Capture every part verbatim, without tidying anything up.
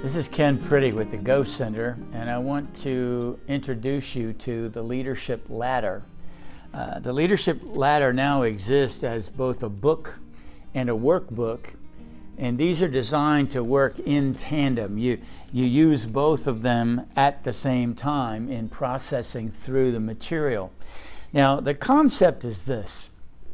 This is Ken Priddy with the Go Center, and I want to introduce you to the Leadership Ladder. Uh, the Leadership Ladder now exists as both a book and a workbook, and these are designed to work in tandem. You, you use both of them at the same time in processing through the material. Now, the concept is this.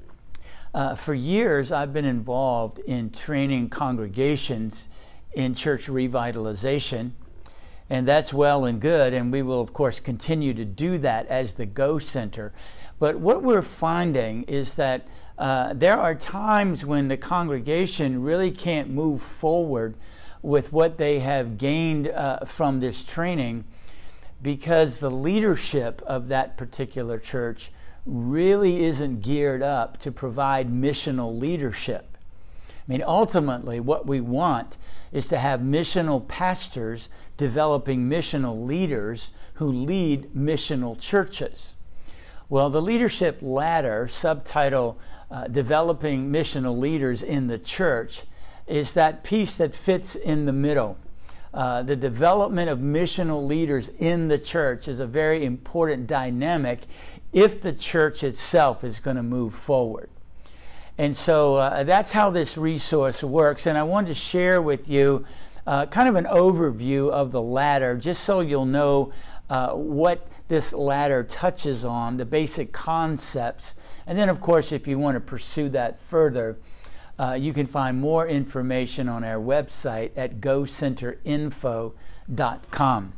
Uh, for years, I've been involved in training congregations in church revitalization, and that's well and good, and we will of course continue to do that as the Go Center. But what we're finding is that uh, there are times when the congregation really can't move forward with what they have gained uh, from this training, because the leadership of that particular church really isn't geared up to provide missional leadership. I mean, ultimately, what we want is to have missional pastors developing missional leaders who lead missional churches. Well, the Leadership Ladder, subtitle uh, Developing Missional Leaders in the Church, is that piece that fits in the middle. Uh, the development of missional leaders in the church is a very important dynamic if the church itself is going to move forward. And so uh, that's how this resource works. And I wanted to share with you uh, kind of an overview of the ladder, just so you'll know uh, what this ladder touches on, the basic concepts. And then, of course, if you want to pursue that further, uh, you can find more information on our website at go center info dot com.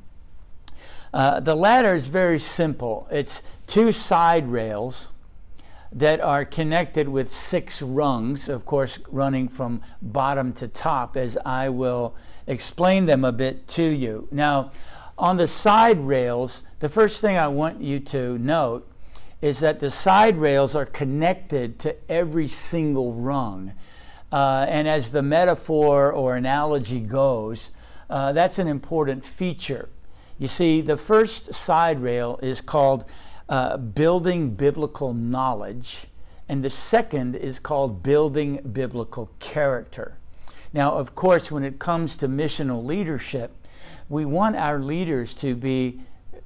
Uh, the ladder is very simple. It's two side rails that are connected with six rungs, of course running from bottom to top, as I will explain them a bit to you. Now, on the side rails, the first thing I want you to note is that the side rails are connected to every single rung. Uh, and as the metaphor or analogy goes, uh, that's an important feature. You see, the first side rail is called Uh, building biblical knowledge, and the second is called building biblical character. Now, of course, when it comes to missional leadership, we want our leaders to be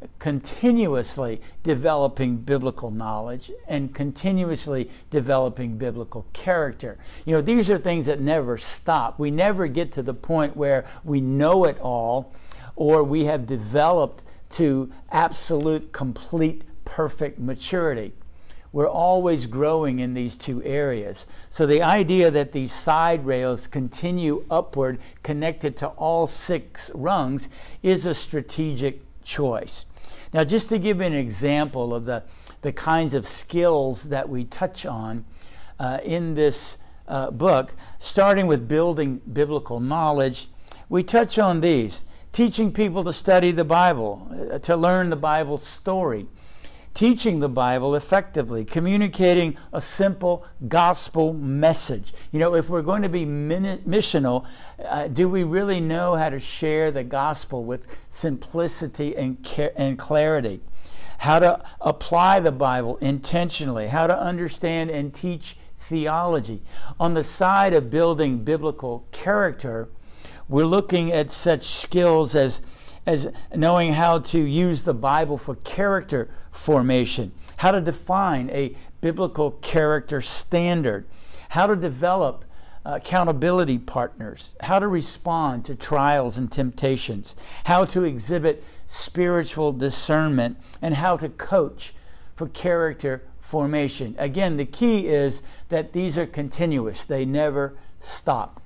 continuously developing biblical knowledge and continuously developing biblical character. You know, these are things that never stop. We never get to the point where we know it all, or we have developed to absolute, complete perfect maturity. We're always growing in these two areas. So the idea that these side rails continue upward, connected to all six rungs, is a strategic choice. Now, just to give you an example of the, the kinds of skills that we touch on uh, in this uh, book, starting with building biblical knowledge, we touch on these: teaching people to study the Bible, uh, to learn the Bible story, teaching the Bible effectively, communicating a simple gospel message. You know, if we're going to be missional, uh, do we really know how to share the gospel with simplicity and, and clarity? How to apply the Bible intentionally, how to understand and teach theology. On the side of building biblical character, we're looking at such skills as as knowing how to use the Bible for character formation, how to define a biblical character standard, how to develop uh, accountability partners, how to respond to trials and temptations, how to exhibit spiritual discernment, and how to coach for character formation. Again, the key is that these are continuous. They never stop.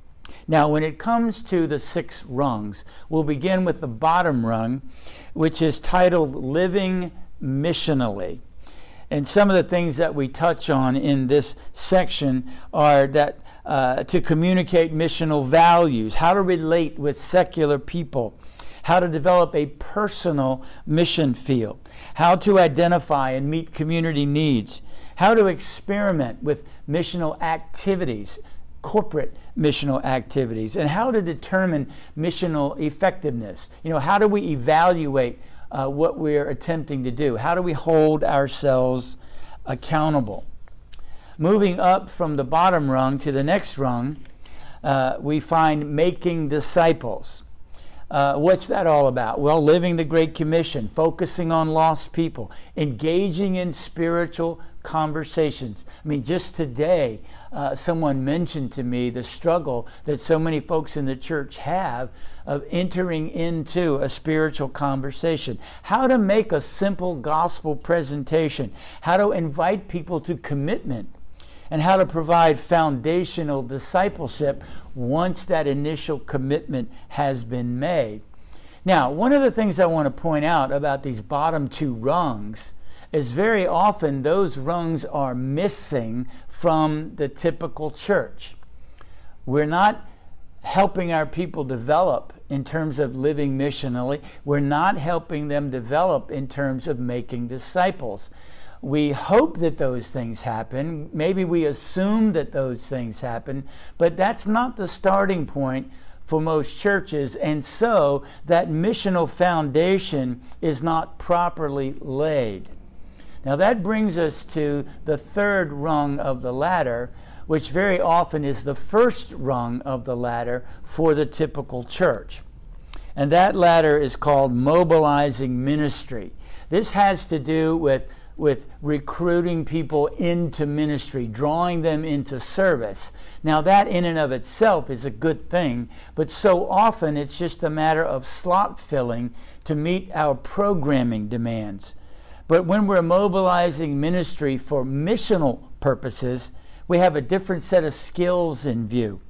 Now, when it comes to the six rungs, we'll begin with the bottom rung, which is titled Living Missionally. And some of the things that we touch on in this section are that uh, to communicate missional values, how to relate with secular people, how to develop a personal mission field, how to identify and meet community needs, how to experiment with missional activities, corporate missional activities, and how to determine missional effectiveness. You know, how do we evaluate uh, what we're attempting to do? How do we hold ourselves accountable? Moving up from the bottom rung to the next rung, uh, we find making disciples. Uh, what's that all about? Well, living the Great Commission, focusing on lost people, engaging in spiritual conversations. I mean, just today, uh, someone mentioned to me the struggle that so many folks in the church have of entering into a spiritual conversation. How to make a simple gospel presentation, how to invite people to commitment, and how to provide foundational discipleship once that initial commitment has been made. Now, one of the things I want to point out about these bottom two rungs is very often those rungs are missing from the typical church. We're not helping our people develop in terms of living missionally. We're not helping them develop in terms of making disciples. We hope that those things happen. Maybe we assume that those things happen, but that's not the starting point for most churches, and so that missional foundation is not properly laid. Now that brings us to the third rung of the ladder, which very often is the first rung of the ladder for the typical church. And that ladder is called mobilizing ministry. This has to do with with recruiting people into ministry, drawing them into service. Now that in and of itself is a good thing, but so often it's just a matter of slot filling to meet our programming demands. But when we're mobilizing ministry for missional purposes, we have a different set of skills in view.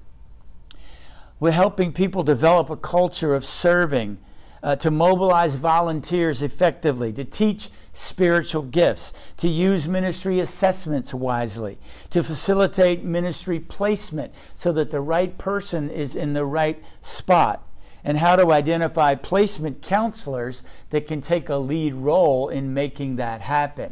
We're helping people develop a culture of serving, Uh, to mobilize volunteers effectively, to teach spiritual gifts, to use ministry assessments wisely, to facilitate ministry placement so that the right person is in the right spot, and how to identify placement counselors that can take a lead role in making that happen.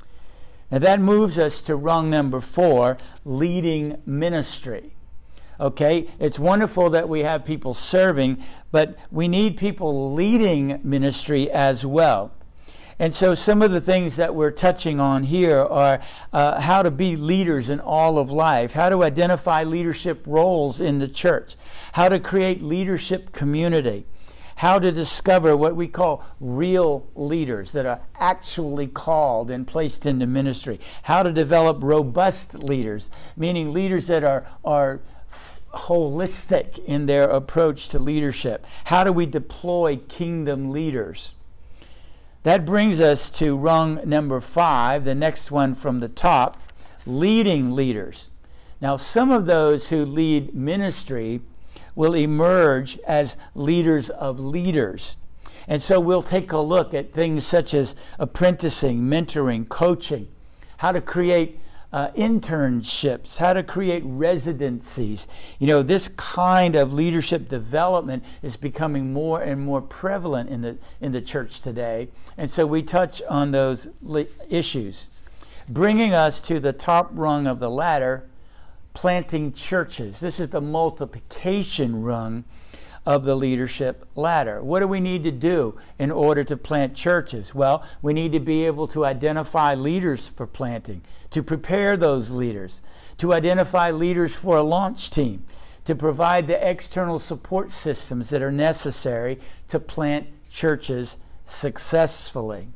Now that moves us to rung number four, leading ministry. Okay, it's wonderful that we have people serving, but we need people leading ministry as well. And so some of the things that we're touching on here are uh, how to be leaders in all of life, how to identify leadership roles in the church, how to create leadership community, how to discover what we call real leaders that are actually called and placed into ministry, how to develop robust leaders, meaning leaders that are, are holistic in their approach to leadership. How do we deploy kingdom leaders? That brings us to rung number five, the next one from the top, leading leaders. Now, some of those who lead ministry will emerge as leaders of leaders. And so we'll take a look at things such as apprenticing, mentoring, coaching, how to create Uh, internships, how to create residencies. You know, this kind of leadership development is becoming more and more prevalent in the in the church today, and so we touch on those issues, bringing us to the top rung of the ladder, planting churches. This is the multiplication rung of the leadership ladder. What do we need to do in order to plant churches? Well, we need to be able to identify leaders for planting, to prepare those leaders, to identify leaders for a launch team, to provide the external support systems that are necessary to plant churches successfully.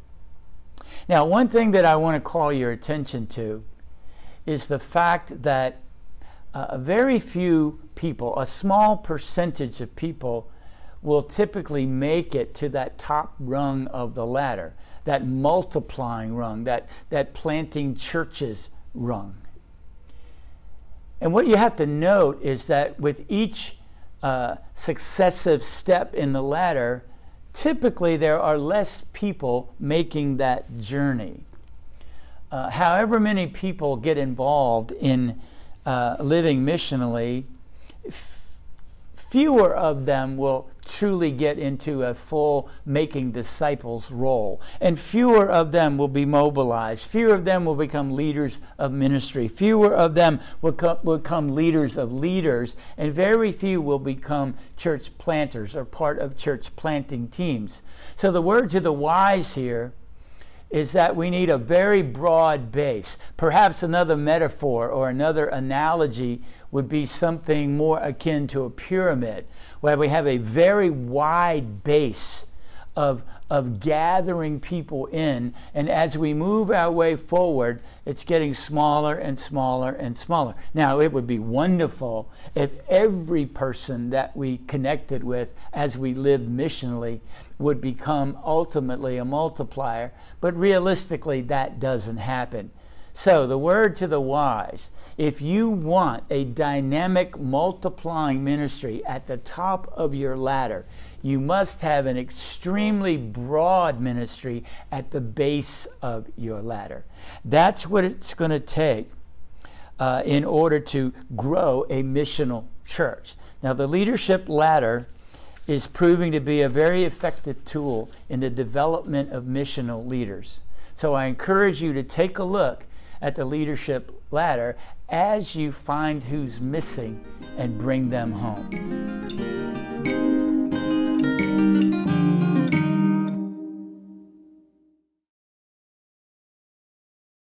Now, one thing that I want to call your attention to is the fact that uh, very few people, a small percentage of people, will typically make it to that top rung of the ladder, that multiplying rung, that, that planting churches rung. And what you have to note is that with each uh, successive step in the ladder, typically there are less people making that journey. Uh, however many people get involved in uh, living missionally, f- fewer of them will truly get into a full making disciples role. And fewer of them will be mobilized. Fewer of them will become leaders of ministry. Fewer of them will, co- will become leaders of leaders. And very few will become church planters or part of church planting teams. So the word to the wise here is that we need a very broad base. Perhaps another metaphor or another analogy would be something more akin to a pyramid, where we have a very wide base of, of gathering people in, and as we move our way forward, it's getting smaller and smaller and smaller. Now, it would be wonderful if every person that we connected with as we lived missionally would become ultimately a multiplier, but realistically that doesn't happen. So the word to the wise, if you want a dynamic multiplying ministry at the top of your ladder, you must have an extremely broad ministry at the base of your ladder. That's what it's going to take uh, in order to grow a missional church. Now, the leadership ladder is proving to be a very effective tool in the development of missional leaders. So I encourage you to take a look at the leadership ladder as you find who's missing and bring them home.